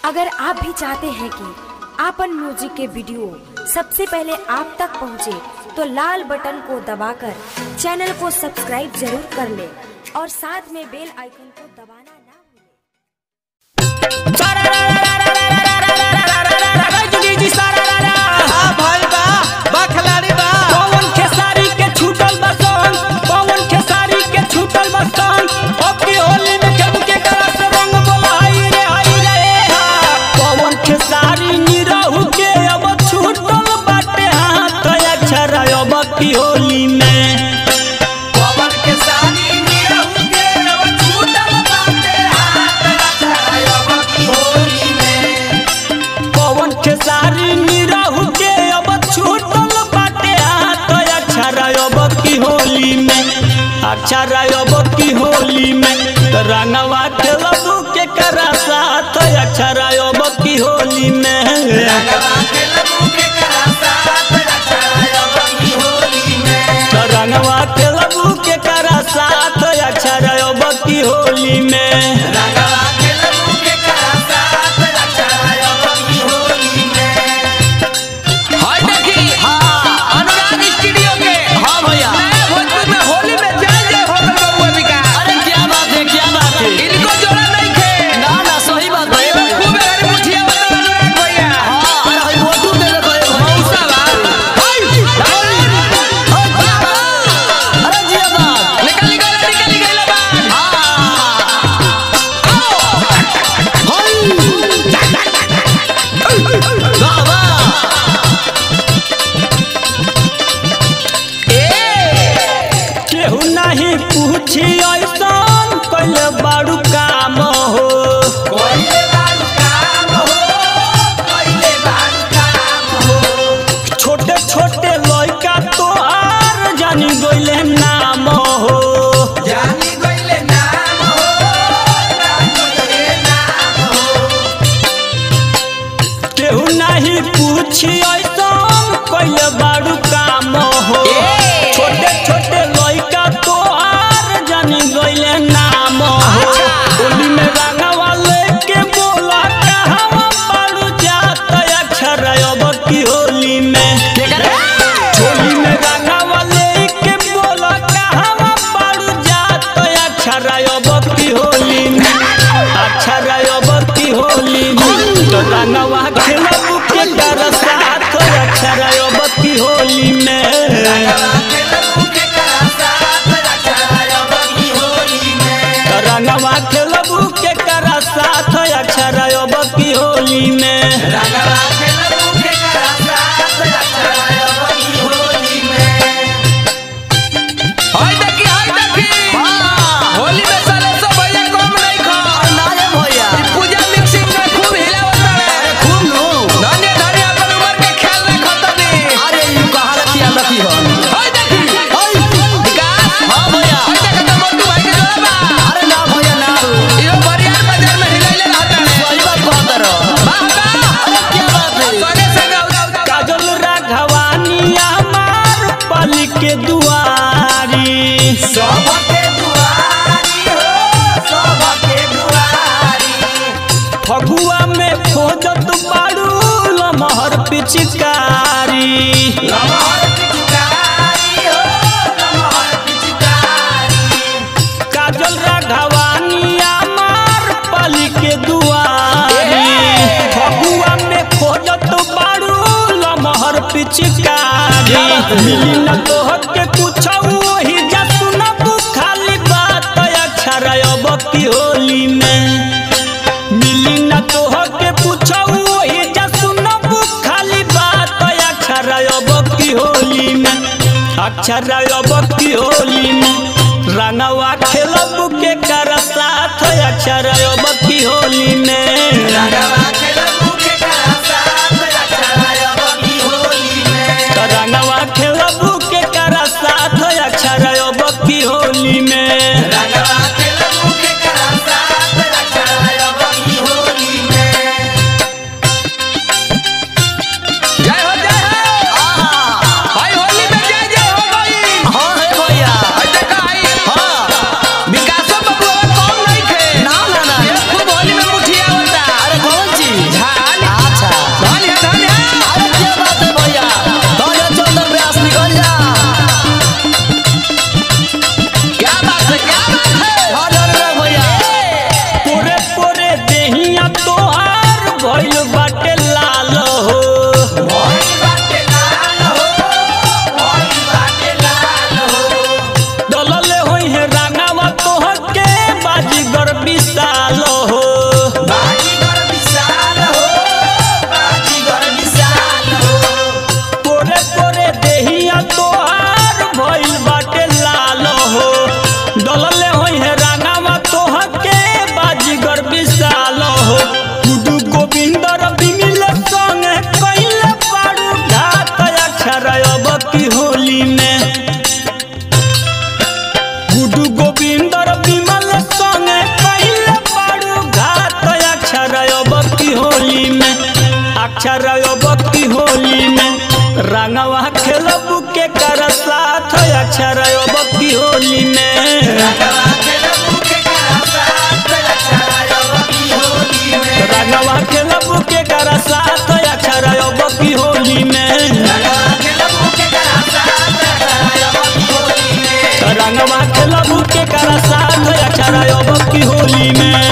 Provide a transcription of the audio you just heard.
अगर आप भी चाहते हैं कि आपन म्यूजिक के वीडियो सबसे पहले आप तक पहुंचे, तो लाल बटन को दबाकर चैनल को सब्सक्राइब जरूर कर ले और साथ में बेल आइकन को दबाना ना भूलें। होली में पवन के सानी निरहु के अब छूटल बाटे हाथ छाया होली में। पवन के सानी निरहु के अब छूटल बाटे हाथ छाया की होली में। अच्छा रायब की होली में रंगवा खेलबू के करा साथ। अच्छा रायब की होली में रंगवा खेलबू के करा साथ। अच्छा रायब की होली में रंगवा खेलबू के करा साथ। अच्छा रायब की होली में रंगवा खेलबू के करा साथ। अच्छा रायब की होली में। हाय देखी अनुराग स्टूडियो के भैया भोजपुर में होली में जय जय हो गल बबुआ बिका। अरे क्या बात है इनको जोड़ा नहीं थे ना सही बात है। खूब हरी मुठिया बता अनुराग भैया। अरे भाई वोटू दे दे मौसा बा हाय अरे जिया बात निकल गइल बा बाबा केहू नहीं पूछी ऐसन कइले बाड़ू काम हो। कोइले बारू काम हो। कोइले बारू काम हो। छोटे छोटे लइका तोहार जानी गइले नाम हो। जानी गइले नाम हो। जानी गइले नाम हो। केहू नहीं पूछी ऐसन कइले बाड़ू काम हो। छोटे छोटे लइका तोहार जानी गइले नाम हो। होली में रंगवा लेके बोला कहवा बाड़ू जात। अक्षर अब की होली में होली में रंगवा लेके बोला कहवा बाड़ू जात। अक्षर अब की होली में अक्षर अब की होली में तो रंगवा खेलबू के कर साथ। अक्षर अब की होली में रंगवा खेलबू के करा साथ। अच्छा रायब की होली में रंगवा खेलबू के करा साथ। अक्षर अब की होली में रंगवा खेलबू के करा साथ। अच्छा रायब की होली में। हाय देखी होली में साले सब भैया कम नहीं खा भैया पूजा मिक्सिंग में खूब हिलावत रहे। खूब नो धन्य धन्य अपन उम्र के ख्याल रखत नी। अरे यू कहा रखिया लकी हो। हाय देखी विकास भैया हाय देख त मोटू भाई के जोड़ा बा। अरे ना भैया ना इहो बरियार बाजार में हिलाइले रहता है। सही बात कहत रहो। अरे क्या बात है सगे सगे काजल राघवानी हमार पल के दुआरी। सबके दुआरी हो। सबके दुआरी फगुआ में खोजत बाड़ू लमहर पिचकारी। लमहर पिचकारी हो। लमहर पिचकारी काजल राघवानी हमार पल के दुआरी। फगुआ में खोजत बाड़ू लमहर पिचकारी। मिली न तोहर के कुछ वही जा सुनबू खाली बात। अक्षर अब की होली में मिली न तोहर के कुछ वही जा सुनबू खाली बात। अक्षर अब की होली में अक्षर अब की होली में रंगवा खेलबू के कर साथ। अक्षर अब की होली में रंगवा खेलबू के करा साथ। अच्छा रायब की होली में रंगवा खेलबू के कर साथ। अक्षर अब की होली में रंगवा खेलबू के करा साथ। अच्छा रायब की होली में। जय हो भाई होली में जय जय हो गई। हाँ है भैया हाय देखा आई हाँ विकास बबुआ कम नहीं थे ना ना ना अक्षर बक्की होली में रंगवा खेलब के कर साथ अक्षर बक्की होली में रंगवा खेलब के कर साथ अक्षर बक्की होली में रंगवा खेलब के कर साथ अक्षर बक्की होली में रंगवा खेलब के कर साथ अक्षर बक्की होली में रंगवा खेलब के कर साथ अक्षर बक्की होली में